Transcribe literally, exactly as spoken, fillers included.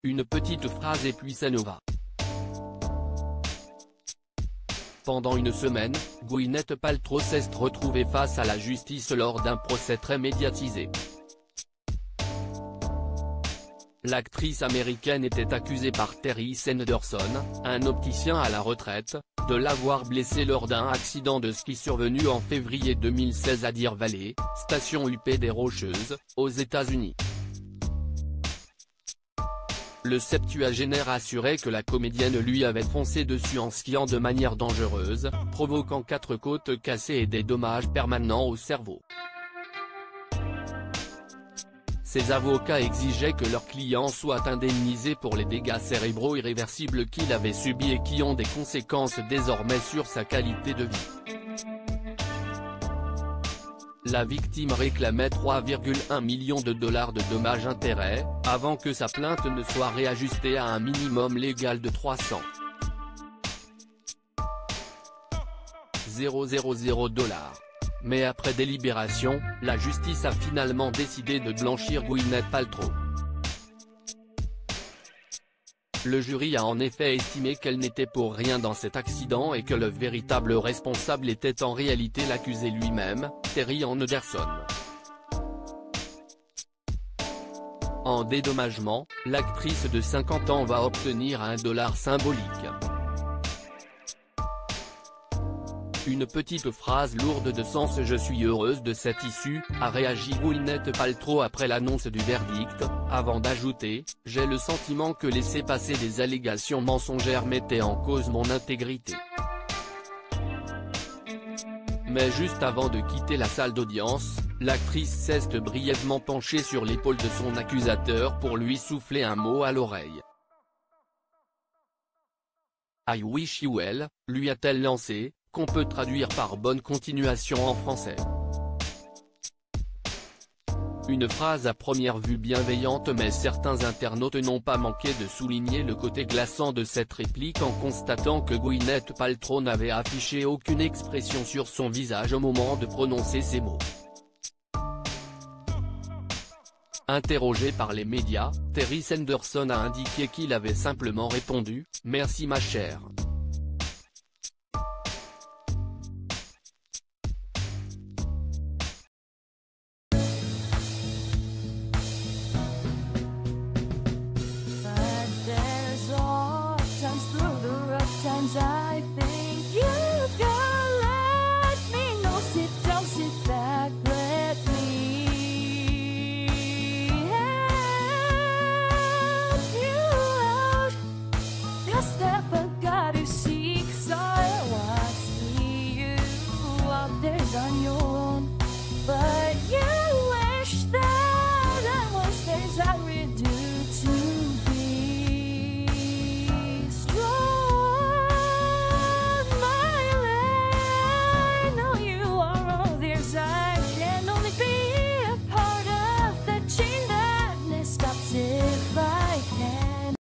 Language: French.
Une petite phrase et puis ça nous va. Pendant une semaine, Gwyneth Paltrow s'est retrouvée face à la justice lors d'un procès très médiatisé. L'actrice américaine était accusée par Terry Sanderson, un opticien à la retraite, de l'avoir blessée lors d'un accident de ski survenu en février deux mille seize à Deer Valley, station U P des Rocheuses, aux États-Unis. Le septuagénaire assurait que la comédienne lui avait foncé dessus en skiant de manière dangereuse, provoquant quatre côtes cassées et des dommages permanents au cerveau. Ses avocats exigeaient que leur client soit indemnisé pour les dégâts cérébraux irréversibles qu'il avait subis et qui ont des conséquences désormais sur sa qualité de vie. La victime réclamait trois virgule un millions de dollars de dommages-intérêts, avant que sa plainte ne soit réajustée à un minimum légal de trois cent mille dollars. Mais après délibération, la justice a finalement décidé de blanchir Gwyneth Paltrow. Le jury a en effet estimé qu'elle n'était pour rien dans cet accident et que le véritable responsable était en réalité l'accusé lui-même, Terry Sanderson. En dédommagement, l'actrice de cinquante ans va obtenir un dollar symbolique. Une petite phrase lourde de sens. Je suis heureuse de cette issue, a réagi Gwyneth Paltrow après l'annonce du verdict, avant d'ajouter, j'ai le sentiment que laisser passer des allégations mensongères mettait en cause mon intégrité. Mais juste avant de quitter la salle d'audience, l'actrice s'est brièvement penchée sur l'épaule de son accusateur pour lui souffler un mot à l'oreille. I wish you well, lui a-t-elle lancé, qu'on peut traduire par bonne continuation en français. Une phrase à première vue bienveillante, mais certains internautes n'ont pas manqué de souligner le côté glaçant de cette réplique en constatant que Gwyneth Paltrow n'avait affiché aucune expression sur son visage au moment de prononcer ces mots. Interrogé par les médias, Terry Sanderson a indiqué qu'il avait simplement répondu « Merci ma chère ».